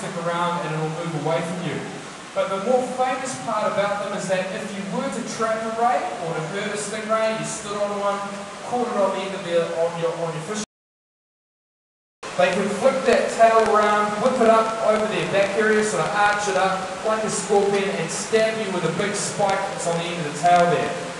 stick around and it'll move away from you. But the more famous part about them is that if you were to trap a ray or to hurt a stingray, you stood on one, caught it on the end of on your fish, they can flip that tail around, whip it up over their back area, sort of arch it up like a scorpion and stab you with a big spike that's on the end of the tail there.